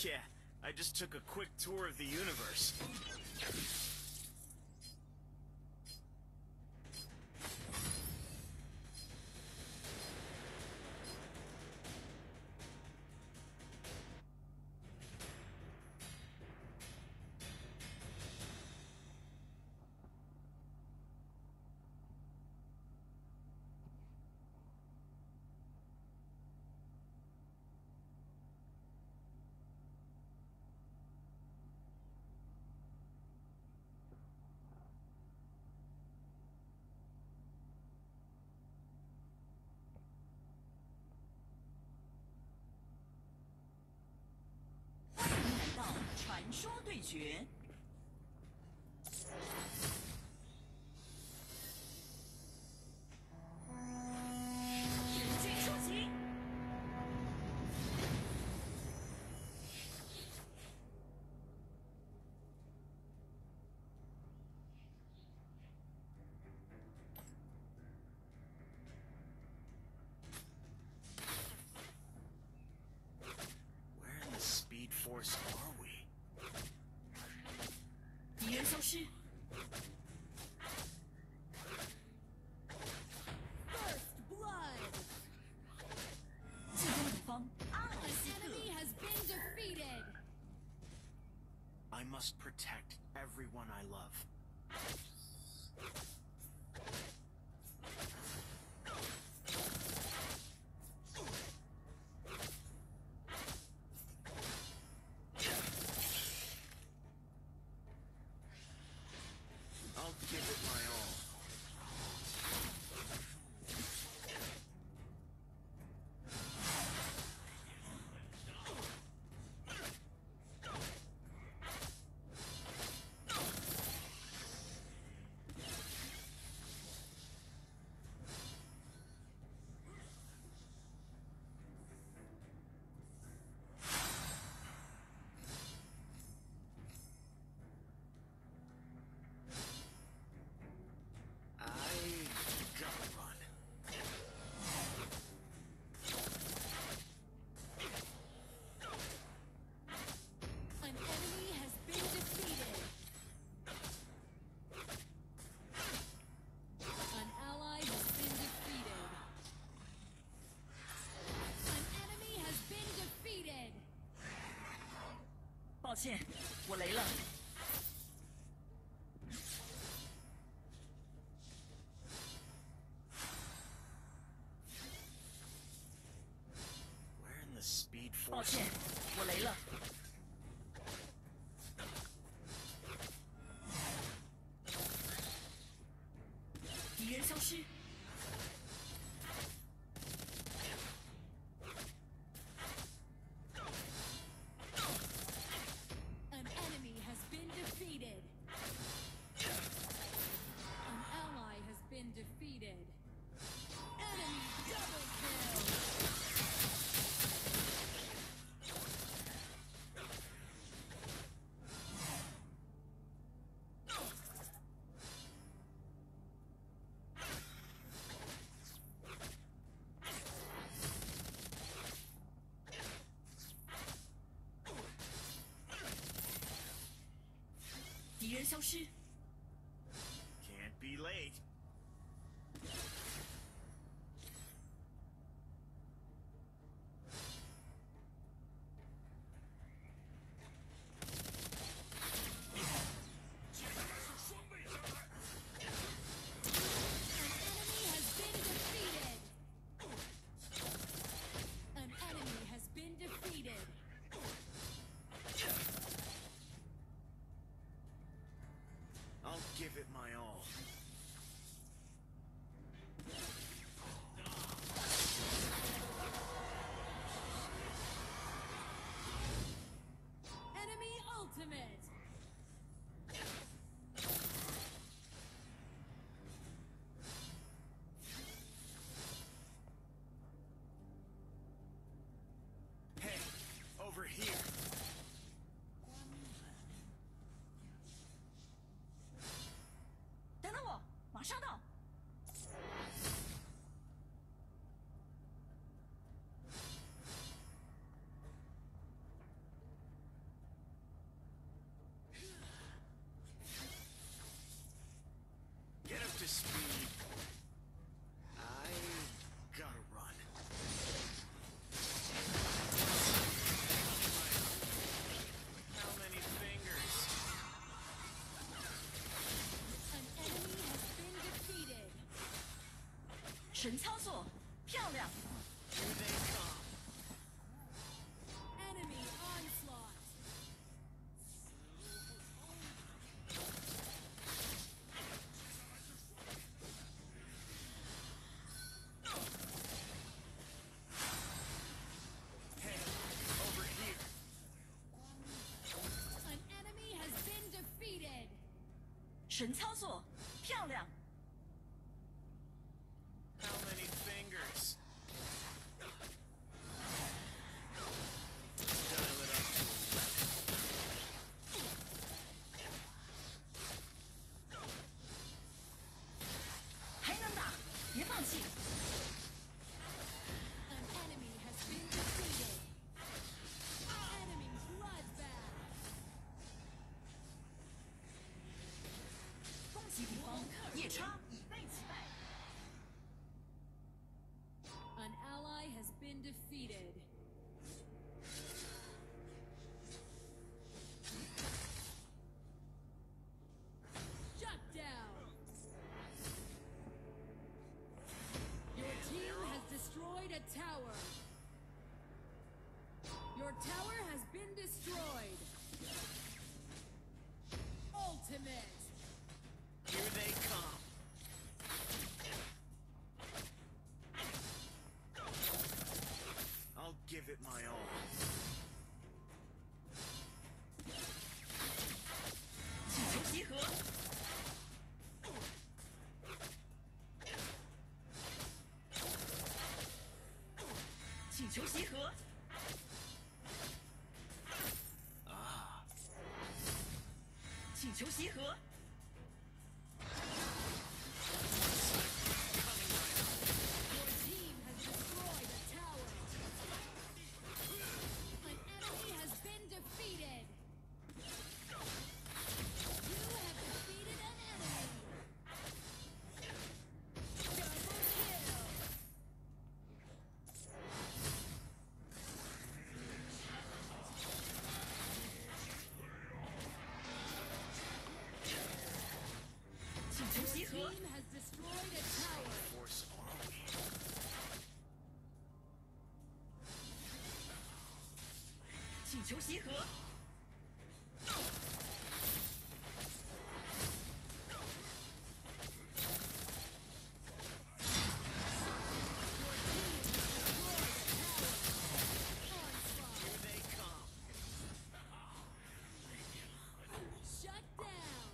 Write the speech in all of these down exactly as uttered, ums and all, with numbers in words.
Yeah, I just took a quick tour of the universe. 传说对决。神剑收起。 Where in the Speed Force are we? 敌人消失。First blood。进攻一方，阿尔斯特。An enemy has been defeated. I must protect everyone I love. I'll give it my all. An ally has been defeated. An enemy has been defeated. 抱歉，我雷了。 Where in the Speed 抱 Force? 歉，我雷了。敌人消失。An enemy has been defeated. An ally has been defeated. Enemy double kill. 敌人消失。 Can't be late. An enemy has been defeated. I'll give it my all. Enemy ultimate. Hey, over here. 等等我，马上到。 神操作，漂亮！ Here they come. Enemy onslaught. Hey, over here. An enemy has been defeated. 神操作，漂亮！ How many fingers? Dial it up to eleven. 还能打，别放弃！ An enemy has been defeated. Enemy bloodbath. 攻击敌方，夜叉已被击败。 An ally has been defeated. Shut down. Your team has destroyed a tower. Your tower has been destroyed. Ultimate. Here they come. I'll give it my all. 请求集合！请求集合！ Ah, 请求集合！ coming right up. Your team has destroyed a tower. An enemy has been defeated. You have defeated an enemy. Double kill. 请求集合！ Team has destroyed a tower. Force are we? 请求集合！ Here they come. Shut down.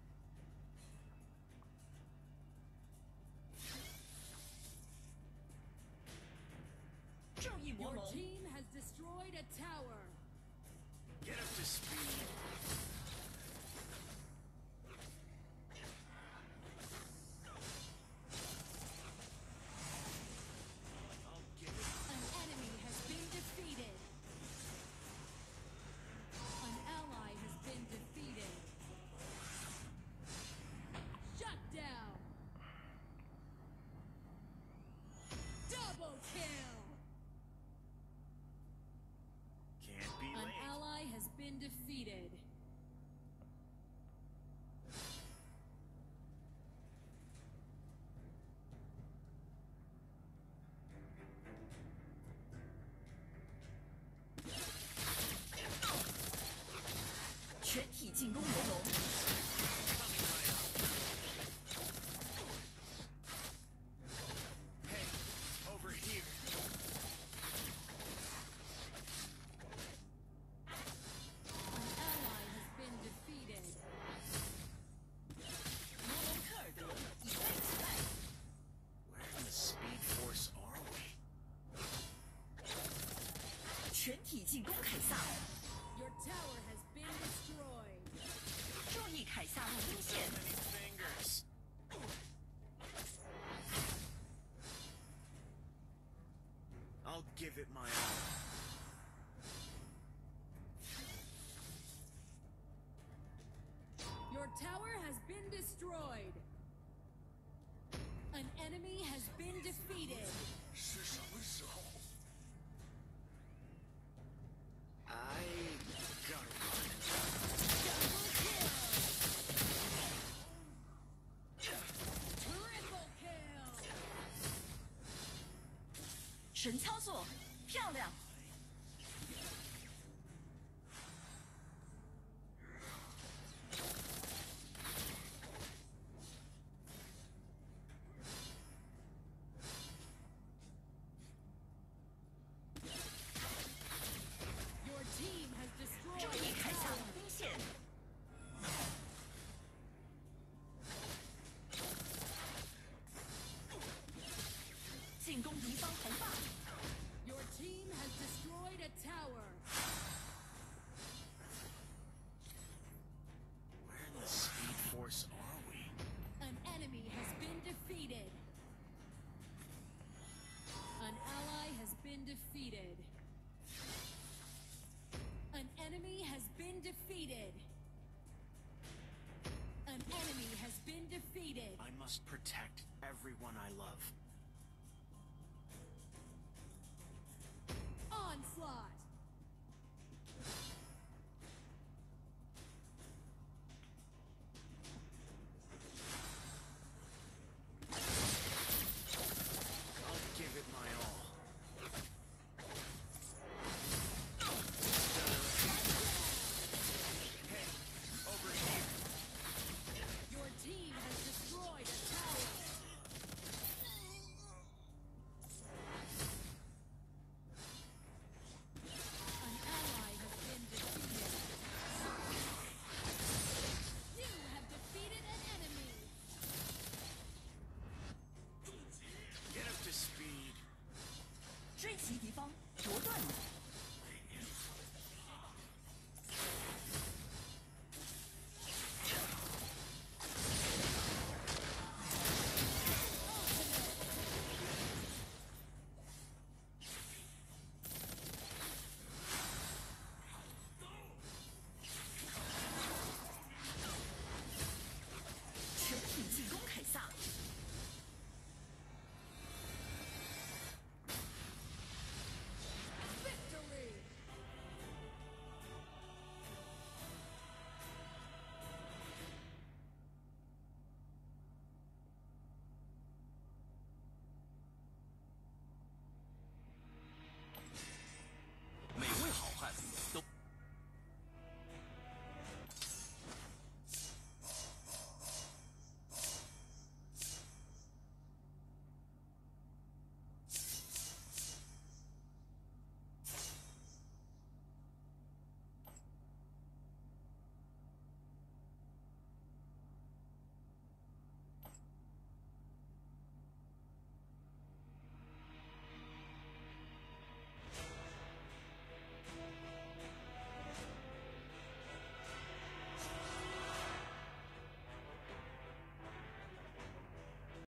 正义魔 Your 龙， team has destroyed a tower. Get up to speed. I'll give it. An enemy has been defeated. An ally has been defeated. Shut down. Double kill. Can't be An late. ally has been defeated. “全体进攻魔龙 Coming right up. Hey, over here. An ally has been defeated. ”， 魔龙科尔德已被击败。 Where in the Speed Force are we? 全体进攻凯撒！ Your tower has been destroyed. 注意凯撒路兵线！ Many fingers. I'll give it my all. Your tower has been destroyed. An enemy has been defeated. 是什么时候 I gotta run. Double kill. Triple kill. 神操作，漂亮！ Your team has 注 destroyed 意 a 凯撒 tower. 的兵线，进攻敌方红霸， Your team has destroyed a tower. Where in the Speed Force are we? An enemy has been defeated. An ally has been defeated. An enemy has been defeated. An enemy has been defeated. I must protect everyone I love.